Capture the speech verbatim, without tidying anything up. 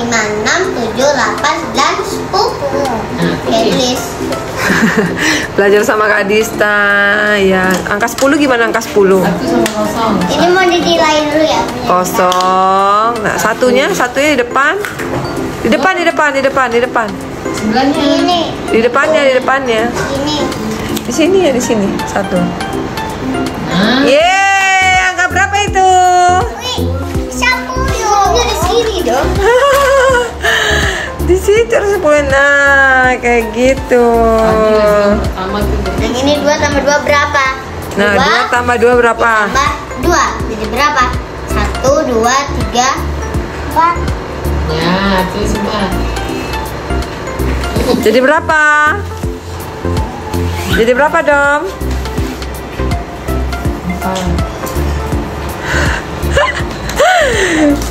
lima, enam, tujuh, delapan, sembilan, sepuluh. Oke, tulis. Belajar sama Kak Dista. Ya, angka sepuluh gimana angka sepuluh? Satu sama kosong. Ini mau didilai dulu ya. Kosong. Nah, satunya, satunya di depan. Di depan, di depan, di depan, di depan. Sebelahnya. Ini, Di depannya, di depannya. ini. Di sini ya, di sini. Satu. Nah, Yeay, angka berapa itu? Wih, sepuluh. Ini di sini dong. Di situ harus sepuluh. Nah, kayak gitu. pertama tuh. Yang ini dua tambah dua berapa? Nah, dua tambah dua berapa? Tambah dua. Jadi berapa? Satu, dua, tiga, empat. Ya, tulis empat. Jadi berapa? Jadi berapa, Dom? Empat.